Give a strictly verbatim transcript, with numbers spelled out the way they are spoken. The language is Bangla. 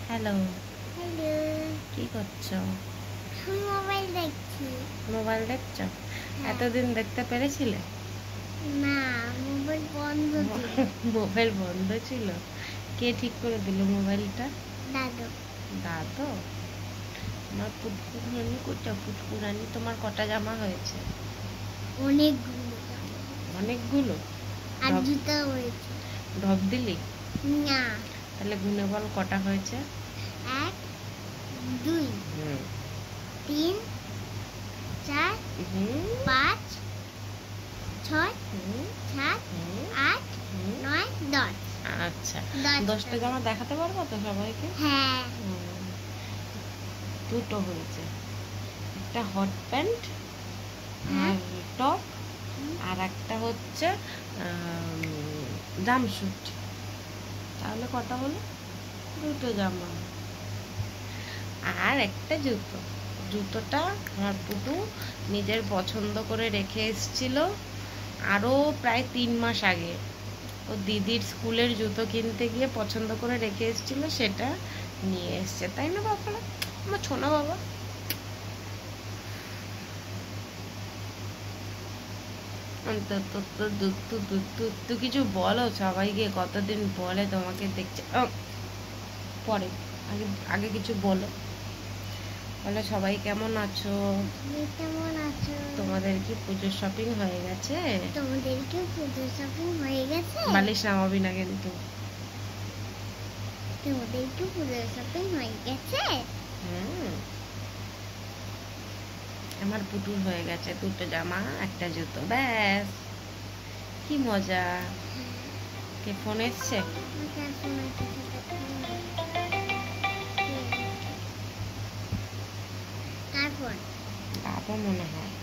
হ্যালো, হ্যালো, কি করছো? আমি মোবাইল দেখছি। মোবাইল দেখছো? হ্যাঁ। এতদিন দেখতে পেরেছিলে? না, মোবাইল বন্ধ ছিল। মোবাইল বন্ধ ছিল? কে ঠিক করে দিল মোবাইলটা? দাদু। দাদু? আমার পুটকুরানি কোটা পুটকুরানি, তোমার কটা জামা হয়েছে? অনেকগুলো। অনেকগুলো? আর ঢপ জুতো হয়েছে। ঢপ দিলি? না, তাহলে গুনে বল কটা হয়েছে? এক, দুই, হুম তিন, চার, হুম পাঁচ, ছয়, হুম সাত, হুম আট, হুম। নয়, দশ। আচ্ছা, দশটা। দশটা জামা দেখাতে পারবো তো সবাইকে? হ্যাঁ। হুম, দুটো হয়েছে, একটা হট প্যান্ট হ্যাঁ। আর টপ, আর একটা হচ্ছে জামস্যুট। তাহলে কটা হলো? দুটো জামা আর একটা জুতো। জুতোটা আমার পুটু নিজের পছন্দ করে রেখে এসেছিল আরও প্রায় তিন মাস আগে। ও দিদির স্কুলের জুতো কিনতে গিয়ে পছন্দ করে রেখে এসেছিল, সেটা নিয়ে এসছে, তাই না বাবারা? আমার ছোনা বাবা। তো তো তো দু- তু- তু- তু- তু কিছু বলো সবাইকে, কতদিন বলে তোমাকে দেখছে। আহ, পরে, আগে আগে কিছু বলো। বলো সবাই কেমন আছো? তুমি কেমন আছো? তোমাদের কি পুজোর শপিং হয়ে গেছে? তোমাদের কি পুজো শপিং হয়ে গেছে? বালিশ নামাবি না কিন্তু। তোমাদের কি পুজো শপিং হয়ে গেছে? হুম, আমার পুতুল হয়ে গেছে দুটো জামা একটা জুতো, ব্যাস। কি মজা। কে ফোন এসছে? আমাকে আর শোনার কিছু দেখতে নেই। কার ফোন? বাবা মনে হয়।